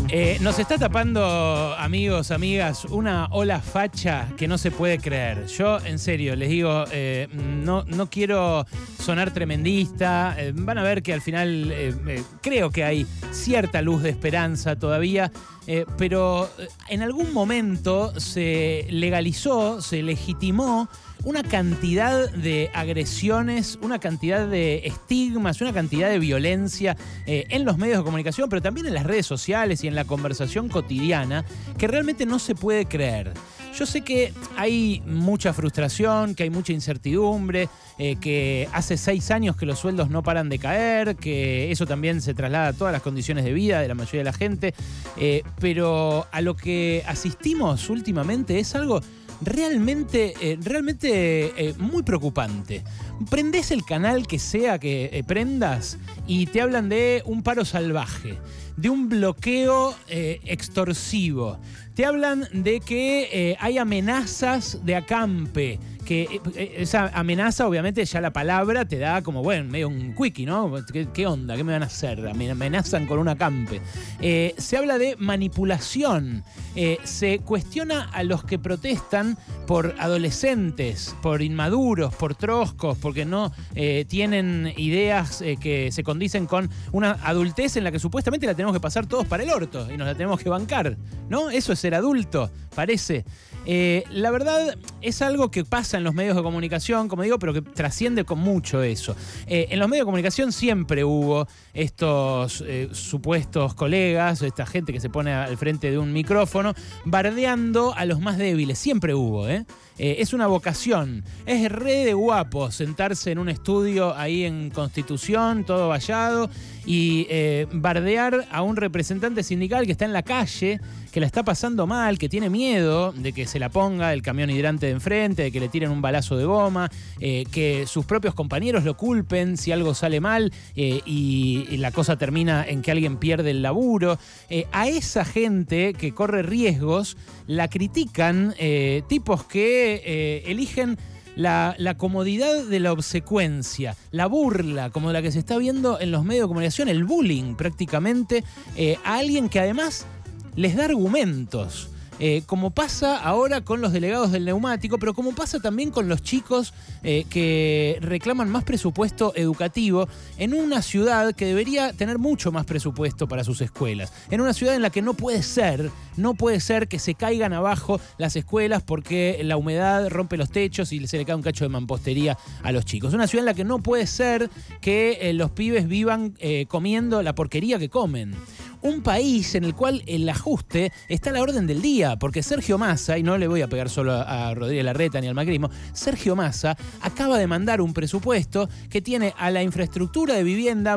Nos está tapando, amigos, amigas, una ola facha que no se puede creer. Yo, en serio, les digo, no quiero sonar tremendista. Van a ver que al final creo que hay cierta luz de esperanza todavía. Pero en algún momento se legalizó, se legitimó una cantidad de agresiones, una cantidad de estigmas, una cantidad de violencia en los medios de comunicación, pero también en las redes sociales y en la conversación cotidiana, que realmente no se puede creer. Yo sé que hay mucha frustración, que hay mucha incertidumbre, que hace 6 años que los sueldos no paran de caer, que eso también se traslada a todas las condiciones de vida de la mayoría de la gente, pero a lo que asistimos últimamente es algo realmente muy preocupante. Prendés el canal que sea que prendas y te hablan de un paro salvaje, de un bloqueo extorsivo. Te hablan de que hay amenazas de acampe, que esa amenaza, obviamente, ya la palabra te da como, bueno, medio un quickie, ¿no? ¿Qué onda? ¿Qué me van a hacer? Me amenazan con un acampe. Se habla de manipulación. Se cuestiona a los que protestan por adolescentes, por inmaduros, por troscos, porque no tienen ideas que se condicen con una adultez en la que supuestamente la tenemos que pasar todos para el orto y nos la tenemos que bancar, ¿no? Eso es ser adulto, parece. La verdad es algo que pasa en los medios de comunicación, como digo, pero que trasciende con mucho eso. En los medios de comunicación siempre hubo estos supuestos colegas, esta gente que se pone al frente de un micrófono, bardeando a los más débiles. Siempre hubo, es una vocación. Es re de guapo sentarse en un estudio ahí en Constitución, todo vallado, y bardear a un representante sindical que está en la calle, que la está pasando mal, que tiene miedo de que se la ponga el camión hidrante de enfrente, de que le tiren un balazo de goma, que sus propios compañeros lo culpen si algo sale mal y la cosa termina en que alguien pierde el laburo. A esa gente que corre riesgos la critican tipos que eligen la comodidad de la obsecuencia, la burla, como la que se está viendo en los medios de comunicación, el bullying prácticamente, a alguien que además les da argumentos. Como pasa ahora con los delegados del neumático, pero como pasa también con los chicos que reclaman más presupuesto educativo en una ciudad que debería tener mucho más presupuesto para sus escuelas. En una ciudad en la que no puede ser que se caigan abajo las escuelas porque la humedad rompe los techos y se le cae un cacho de mampostería a los chicos. Una ciudad en la que no puede ser que los pibes vivan comiendo la porquería que comen. Un país en el cual el ajuste está a la orden del día, porque Sergio Massa, y no le voy a pegar solo a Rodríguez Larreta ni al macrismo, Sergio Massa acaba de mandar un presupuesto que tiene a la infraestructura de vivienda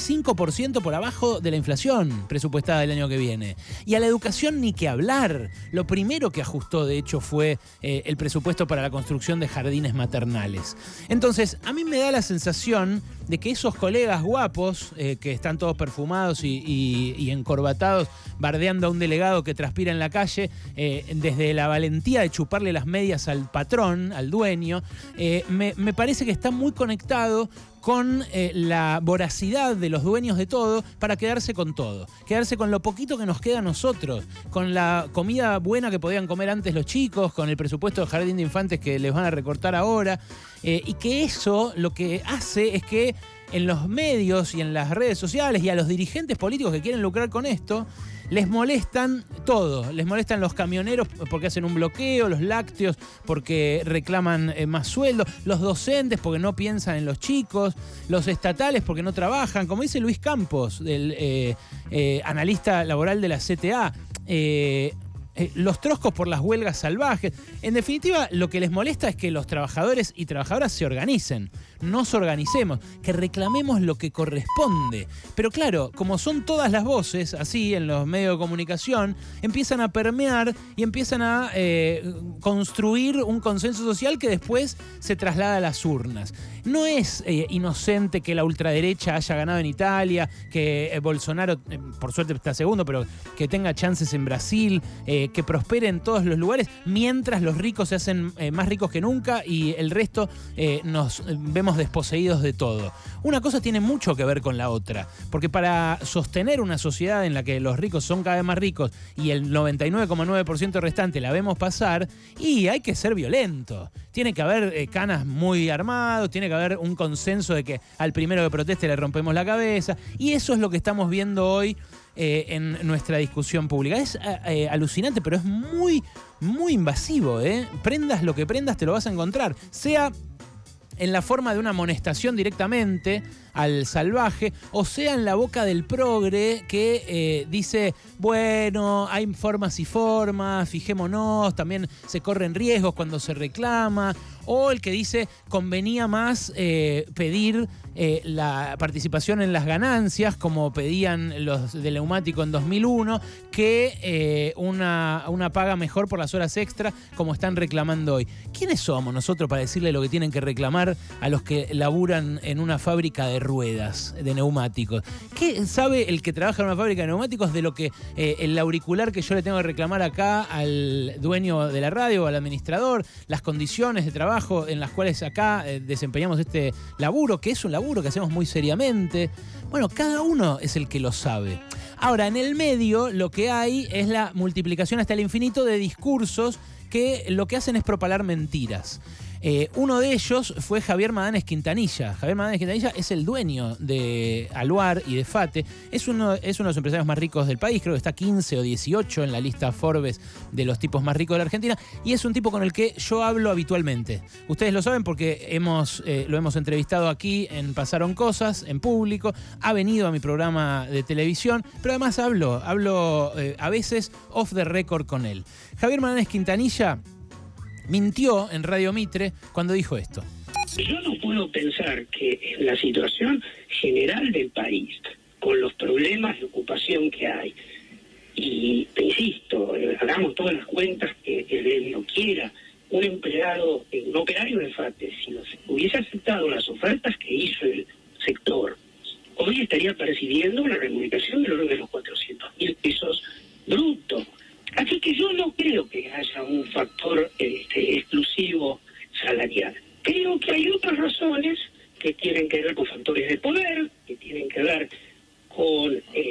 25% por abajo de la inflación presupuestada del año que viene. Y a la educación ni que hablar. Lo primero que ajustó, de hecho, fue el presupuesto para la construcción de jardines maternales. Entonces, a mí me da la sensación de que esos colegas guapos, que están todos perfumados y encorbatados, bardeando a un delegado que transpira en la calle, desde la valentía de chuparle las medias al patrón, al dueño, me parece que está muy conectado con la voracidad de los dueños de todo para quedarse con todo. Quedarse con lo poquito que nos queda a nosotros, con la comida buena que podían comer antes los chicos, con el presupuesto de jardín de infantes que les van a recortar ahora, y que eso lo que hace es que en los medios y en las redes sociales y a los dirigentes políticos que quieren lucrar con esto, les molestan todo. Les molestan los camioneros porque hacen un bloqueo, los lácteos porque reclaman más sueldo, los docentes porque no piensan en los chicos, los estatales porque no trabajan, como dice Luis Campos, el analista laboral de la CTA. Los troscos por las huelgas salvajes. En definitiva, lo que les molesta es que los trabajadores y trabajadoras se organicen, nos organicemos, que reclamemos lo que corresponde. Pero claro, como son todas las voces así en los medios de comunicación, empiezan a permear y empiezan a construir un consenso social que después se traslada a las urnas. No es inocente que la ultraderecha haya ganado en Italia, que Bolsonaro, por suerte está segundo, pero que tenga chances en Brasil, que prospere en todos los lugares, mientras los ricos se hacen más ricos que nunca y el resto nos vemos desposeídos de todo. Una cosa tiene mucho que ver con la otra, porque para sostener una sociedad en la que los ricos son cada vez más ricos y el 99,9% restante la vemos pasar, y hay que ser violento. Tiene que haber canas muy armados, tiene que haber un consenso de que al primero que proteste le rompemos la cabeza, y eso es lo que estamos viendo hoy en nuestra discusión pública. Es alucinante, pero es muy, muy invasivo. Prendas lo que prendas, te lo vas a encontrar. Sea en la forma de una amonestación directamente al salvaje, o sea en la boca del progre que dice, bueno, hay formas y formas, fijémonos, también se corren riesgos cuando se reclama, o el que dice, convenía más pedir la participación en las ganancias, como pedían los del neumático en 2001, que una paga mejor por las horas extra, como están reclamando hoy. ¿Quiénes somos nosotros para decirle lo que tienen que reclamar a los que laburan en una fábrica de ruedas, de neumáticos? ¿Qué sabe el que trabaja en una fábrica de neumáticos de lo que el auricular que yo le tengo que reclamar acá al dueño de la radio o al administrador, las condiciones de trabajo en las cuales acá desempeñamos este laburo, que es un laburo que hacemos muy seriamente? Bueno, cada uno es el que lo sabe. Ahora, en el medio lo que hay es la multiplicación hasta el infinito de discursos que lo que hacen es propalar mentiras. Uno de ellos fue Javier Madanes Quintanilla. Javier Madanes Quintanilla es el dueño de Aluar y de FATE. Es uno de los empresarios más ricos del país. Creo que está 15 o 18 en la lista Forbes de los tipos más ricos de la Argentina. Y es un tipo con el que yo hablo habitualmente. Ustedes lo saben porque lo hemos entrevistado aquí en Pasaron Cosas, en público. Ha venido a mi programa de televisión. Pero además hablo a veces off the record con él. Javier Madanes Quintanilla mintió en Radio Mitre cuando dijo esto. Yo no puedo pensar que en la situación general del país, con los problemas de ocupación que hay, y te insisto, hagamos todas las cuentas que él no quiera, un operario de FATE, si hubiese aceptado las ofertas que hizo el sector, hoy estaría percibiendo una remuneración del orden de los 400.000 pesos brutos. Así que yo no creo que haya un factor exclusivo salarial. Creo que hay otras razones que tienen que ver con factores de poder, que tienen que ver con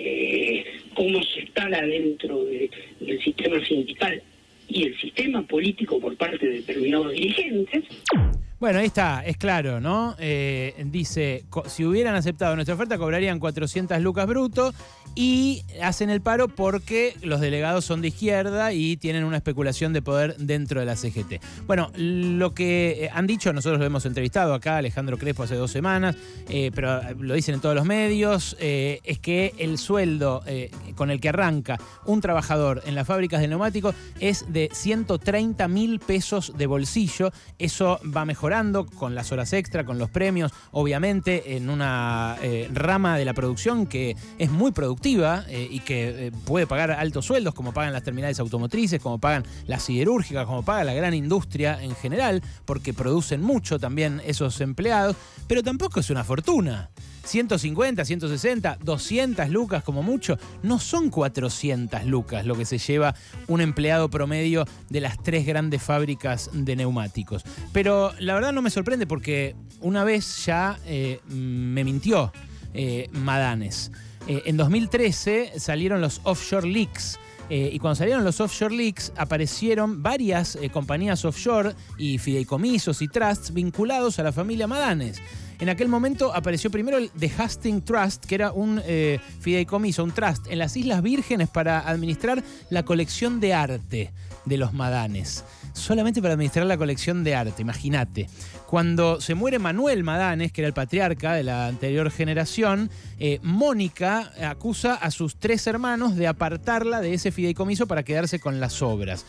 cómo se instala dentro del sistema sindical y el sistema político por parte de determinados dirigentes. Bueno, ahí está, es claro, ¿no? Dice, si hubieran aceptado nuestra oferta cobrarían 400 lucas bruto, y hacen el paro porque los delegados son de izquierda y tienen una especulación de poder dentro de la CGT. Bueno, lo que han dicho, nosotros lo hemos entrevistado acá, Alejandro Crespo hace 2 semanas, pero lo dicen en todos los medios, es que el sueldo con el que arranca un trabajador en las fábricas de neumáticos es de 130.000 pesos de bolsillo. Eso va mejorando con las horas extra, con los premios, obviamente en una rama de la producción que es muy productiva y que puede pagar altos sueldos, como pagan las terminales automotrices, como pagan las siderúrgicas, como paga la gran industria en general, porque producen mucho también esos empleados, pero tampoco es una fortuna. 150, 160, 200 lucas como mucho, no son 400 lucas lo que se lleva un empleado promedio de las 3 grandes fábricas de neumáticos. Pero la verdad no me sorprende porque una vez ya me mintió Madanes. En 2013 salieron los offshore leaks. Y cuando salieron los offshore leaks aparecieron varias compañías offshore y fideicomisos y trusts vinculados a la familia Madanes. En aquel momento apareció primero el The Hastings Trust, que era un fideicomiso, un trust en las Islas Vírgenes para administrar la colección de arte de los Madanes. Solamente para administrar la colección de arte, imagínate. Cuando se muere Manuel Madanes, que era el patriarca de la anterior generación, Mónica acusa a sus 3 hermanos de apartarla de ese fideicomiso para quedarse con las obras.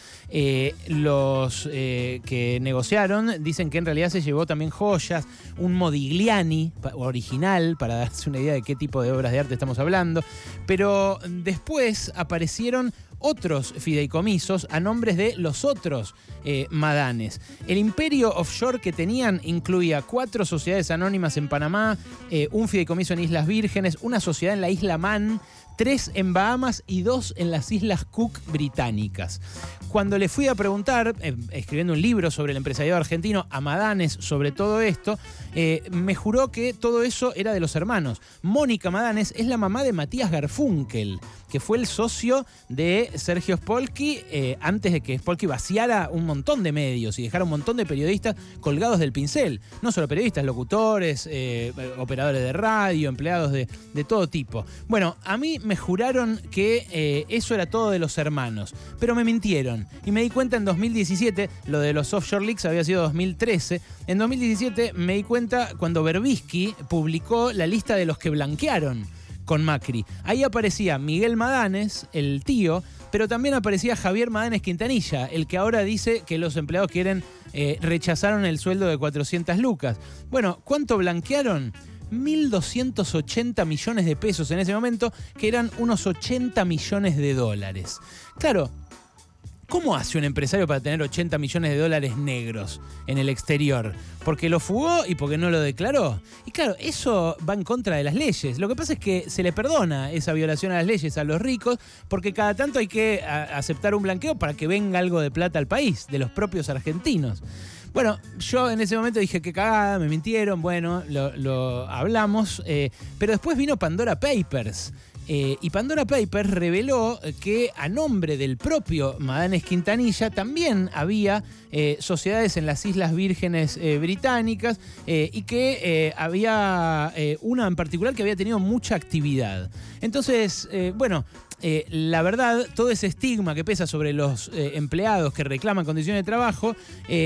Los que negociaron dicen que en realidad se llevó también joyas, un Modigliani original, para darse una idea de qué tipo de obras de arte estamos hablando. Pero después aparecieron otros fideicomisos a nombres de los otros Madanes. El imperio offshore que tenían incluía 4 sociedades anónimas en Panamá, un fideicomiso en Islas Vírgenes, una sociedad en la isla Man, 3 en Bahamas y 2 en las Islas Cook británicas. Cuando le fui a preguntar, escribiendo un libro sobre el empresariado argentino, a Madanes sobre todo esto, me juró que todo eso era de los hermanos. Mónica Madanes es la mamá de Matías Garfunkel, que fue el socio de Sergio Spolky antes de que Spolky vaciara un montón de medios y dejara un montón de periodistas colgados del pincel. No solo periodistas, locutores, operadores de radio, empleados de todo tipo. Bueno, a mí me juraron que eso era todo de los hermanos, pero me mintieron. Y me di cuenta en 2017, lo de los offshore leaks había sido 2013, en 2017 me di cuenta cuando Berbisky publicó la lista de los que blanquearon con Macri. Ahí aparecía Miguel Madanes, el tío, pero también aparecía Javier Madanes Quintanilla, el que ahora dice que los empleados rechazaron el sueldo de 400 lucas. Bueno, ¿cuánto blanquearon? 1.280 millones de pesos en ese momento, que eran unos 80 millones de dólares. Claro, ¿cómo hace un empresario para tener 80 millones de dólares negros en el exterior? ¿Porque lo fugó y porque no lo declaró? Y claro, eso va en contra de las leyes. Lo que pasa es que se le perdona esa violación a las leyes a los ricos, porque cada tanto hay que aceptar un blanqueo para que venga algo de plata al país, de los propios argentinos. Bueno, yo en ese momento dije, qué cagada, me mintieron, bueno, lo hablamos, pero después vino Pandora Papers. Y Pandora Papers reveló que a nombre del propio Madanes Quintanilla también había sociedades en las Islas Vírgenes Británicas y que había una en particular que había tenido mucha actividad. Entonces, la verdad, todo ese estigma que pesa sobre los empleados que reclaman condiciones de trabajo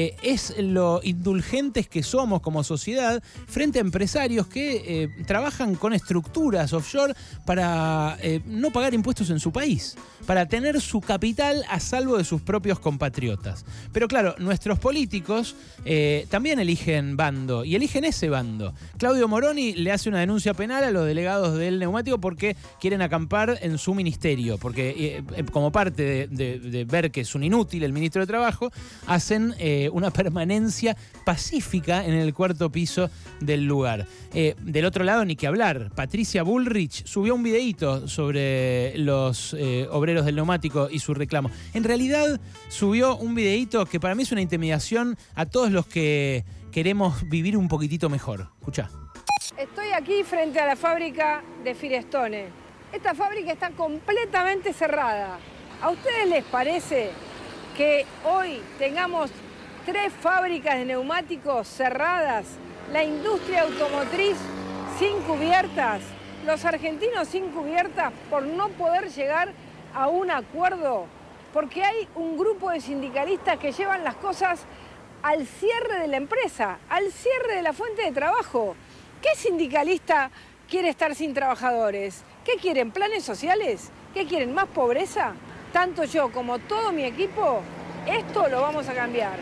es lo indulgentes que somos como sociedad frente a empresarios que trabajan con estructuras offshore para no pagar impuestos en su país, para tener su capital a salvo de sus propios compatriotas. Pero claro, nuestros políticos también eligen bando, y eligen ese bando. Claudio Moroni le hace una denuncia penal a los delegados del neumático porque quieren acampar en su ministerio, porque como parte de ver que es un inútil el ministro de Trabajo, hacen una permanencia pacífica en el 4º piso del lugar. Del otro lado, ni que hablar, Patricia Bullrich subió un videíto sobre los obreros del neumático y su reclamo. En realidad subió un videíto que para mí es una intimidación a todos los que queremos vivir un poquitito mejor. Escuchá. Estoy aquí frente a la fábrica de Firestone. Esta fábrica está completamente cerrada. ¿A ustedes les parece que hoy tengamos 3 fábricas de neumáticos cerradas? La industria automotriz sin cubiertas, los argentinos sin cubiertas por no poder llegar a un acuerdo, porque hay un grupo de sindicalistas que llevan las cosas al cierre de la empresa, al cierre de la fuente de trabajo. ¿Qué sindicalista quiere estar sin trabajadores? ¿Qué quieren? ¿Planes sociales? ¿Qué quieren? ¿Más pobreza? Tanto yo como todo mi equipo, esto lo vamos a cambiar.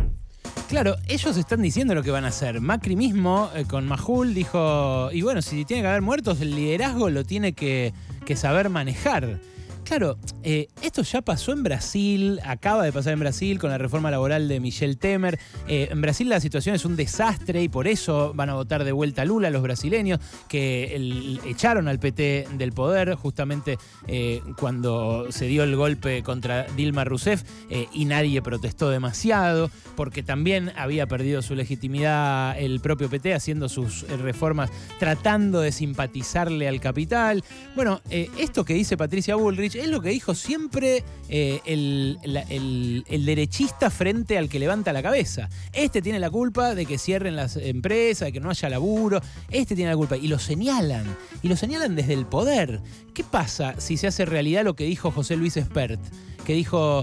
Claro, ellos están diciendo lo que van a hacer. Macri mismo, con Majul, dijo, y bueno, si tiene que haber muertos, el liderazgo lo tiene que saber manejar. Claro, esto ya pasó en Brasil, acaba de pasar en Brasil con la reforma laboral de Michel Temer. En Brasil la situación es un desastre y por eso van a votar de vuelta a Lula los brasileños, que echaron al PT del poder justamente cuando se dio el golpe contra Dilma Rousseff y nadie protestó demasiado, porque también había perdido su legitimidad el propio PT haciendo sus reformas, tratando de simpatizarle al capital. Bueno, esto que dice Patricia Bullrich es lo que dijo siempre el derechista frente al que levanta la cabeza. Este tiene la culpa de que cierren las empresas, de que no haya laburo. Este tiene la culpa. Y lo señalan. Y lo señalan desde el poder. ¿Qué pasa si se hace realidad lo que dijo José Luis Espert? Que dijo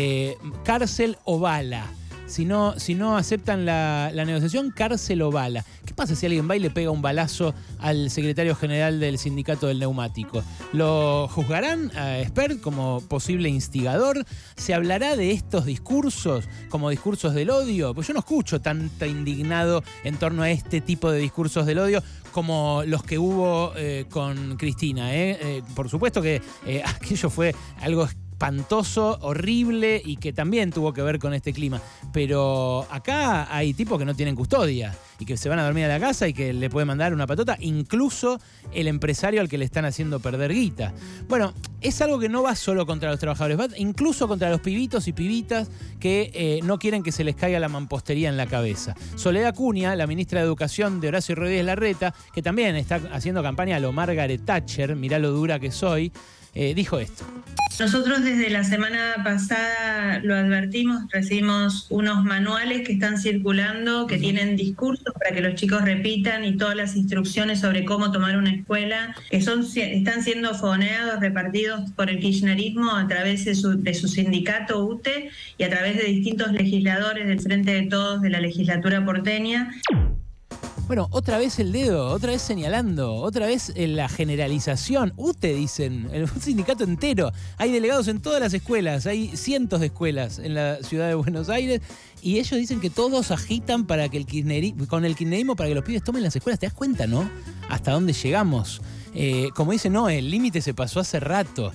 cárcel o bala. Si no aceptan la negociación, cárcel o bala. ¿Qué pasa si alguien va y le pega un balazo al secretario general del sindicato del neumático? ¿Lo juzgarán a Espert como posible instigador? ¿Se hablará de estos discursos como discursos del odio? Pues yo no escucho tanto indignado en torno a este tipo de discursos del odio como los que hubo con Cristina. Por supuesto que aquello fue algo espantoso, horrible y que también tuvo que ver con este clima. Pero acá hay tipos que no tienen custodia y que se van a dormir a la casa y que le puede mandar una patota, incluso el empresario al que le están haciendo perder guita. Bueno, es algo que no va solo contra los trabajadores, va incluso contra los pibitos y pibitas que no quieren que se les caiga la mampostería en la cabeza. Soledad Cunha, la ministra de Educación de Horacio Rodríguez Larreta, que también está haciendo campaña a lo Margaret Thatcher, mirá lo dura que soy, dijo esto. Nosotros desde la semana pasada lo advertimos, recibimos unos manuales que están circulando, que tienen discursos para que los chicos repitan y todas las instrucciones sobre cómo tomar una escuela, que están siendo fogoneados, repartidos por el kirchnerismo a través de su sindicato UTE y a través de distintos legisladores del Frente de Todos de la legislatura porteña. Bueno, otra vez el dedo, otra vez señalando, otra vez la generalización. UTE, dicen, un sindicato entero. Hay delegados en todas las escuelas, hay cientos de escuelas en la ciudad de Buenos Aires y ellos dicen que todos agitan para que con el kirchnerismo para que los pibes tomen las escuelas. ¿Te das cuenta, no? Hasta dónde llegamos. Como dice, no, el límite se pasó hace rato.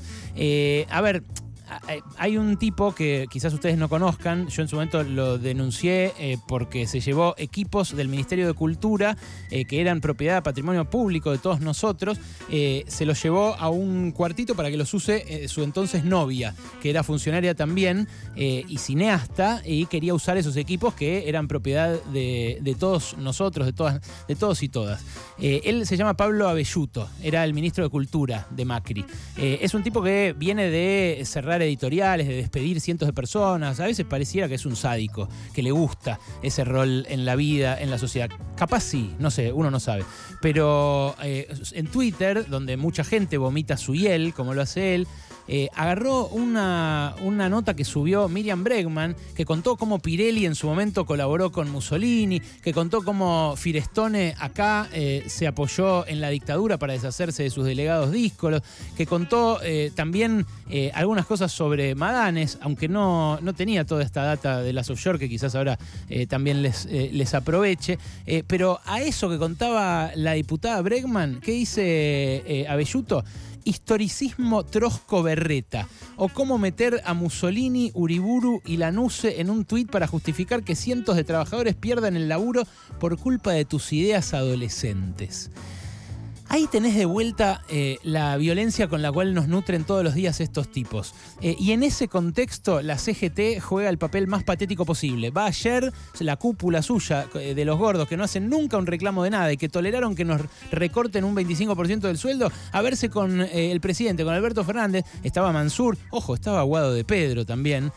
A ver... Hay un tipo que quizás ustedes no conozcan, yo en su momento lo denuncié porque se llevó equipos del Ministerio de Cultura que eran propiedad, patrimonio público de todos nosotros, se los llevó a un cuartito para que los use su entonces novia, que era funcionaria también y cineasta, y quería usar esos equipos que eran propiedad de todos nosotros, de todos y todas. Él se llama Pablo Abelluto, era el ministro de Cultura de Macri. Es un tipo que viene de cerrar editoriales, de despedir cientos de personas. A veces pareciera que es un sádico, que le gusta ese rol en la vida, en la sociedad. Capaz sí, no sé, uno no sabe. Pero en Twitter, donde mucha gente vomita su hiel, como lo hace él, agarró una nota que subió Miriam Bregman, que contó cómo Pirelli en su momento colaboró con Mussolini, que contó cómo Firestone acá se apoyó en la dictadura para deshacerse de sus delegados díscolos, que contó también algunas cosas sobre Madanes, aunque no tenía toda esta data de las offshore que quizás ahora también les aproveche. Pero a eso que contaba la diputada Bregman, ¿qué dice Abelluto? Historicismo Trosco-Berreta, o cómo meter a Mussolini, Uriburu y Lanuse en un tuit para justificar que cientos de trabajadores pierdan el laburo por culpa de tus ideas adolescentes. Ahí tenés de vuelta la violencia con la cual nos nutren todos los días estos tipos. Y en ese contexto la CGT juega el papel más patético posible. Va ayer la cúpula suya de los gordos que no hacen nunca un reclamo de nada y que toleraron que nos recorten un 25% del sueldo a verse con el presidente, con Alberto Fernández. Estaba Mansur, ojo, estaba Guado de Pedro también.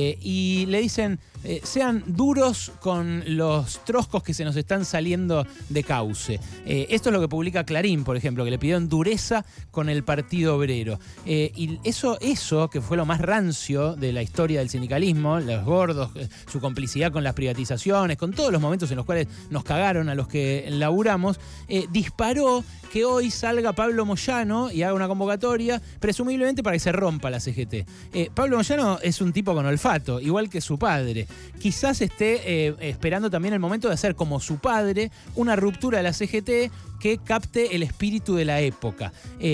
Y le dicen... sean duros con los troscos que se nos están saliendo de cauce. Esto es lo que publica Clarín, por ejemplo, que le pidieron dureza con el Partido Obrero. Y eso, que fue lo más rancio de la historia del sindicalismo, los gordos, su complicidad con las privatizaciones, con todos los momentos en los cuales nos cagaron a los que laburamos, disparó que hoy salga Pablo Moyano y haga una convocatoria, presumiblemente para que se rompa la CGT. Pablo Moyano es un tipo con olfato, igual que su padre. Quizás esté esperando también el momento de hacer como su padre una ruptura de la CGT que capte el espíritu de la época.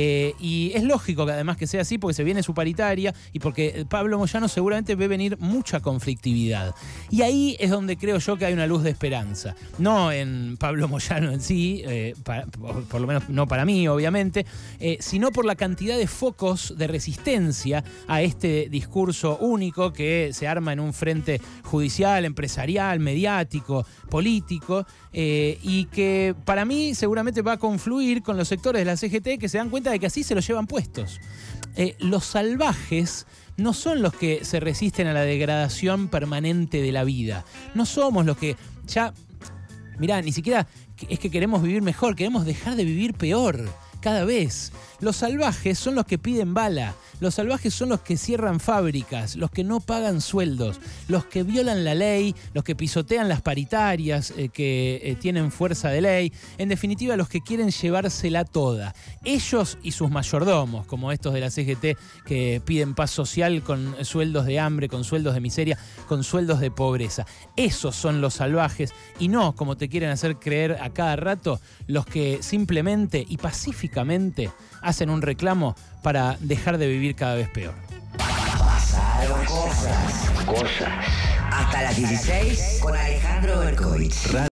Y es lógico que además que sea así porque se viene su paritaria y porque Pablo Moyano seguramente ve venir mucha conflictividad. Y ahí es donde creo yo que hay una luz de esperanza. No en Pablo Moyano en sí, por lo menos no para mí, obviamente, sino por la cantidad de focos de resistencia a este discurso único que se arma en un frente judicial, empresarial, mediático, político, y que para mí seguramente va a confluir con los sectores de la CGT que se dan cuenta de que así se los llevan puestos. Los salvajes no son los que se resisten a la degradación permanente de la vida. No somos los que ya... Mirá, ni siquiera es que queremos vivir mejor, queremos dejar de vivir peor cada vez. Los salvajes son los que piden bala, los salvajes son los que cierran fábricas, los que no pagan sueldos, los que violan la ley, los que pisotean las paritarias que tienen fuerza de ley, en definitiva los que quieren llevársela toda. Ellos y sus mayordomos, como estos de la CGT que piden paz social con sueldos de hambre, con sueldos de miseria, con sueldos de pobreza. Esos son los salvajes y no, como te quieren hacer creer a cada rato, los que simplemente y pacíficamente hacen un reclamo para dejar de vivir cada vez peor. Cosas. Hasta las 16 con Alejandro Berkovich.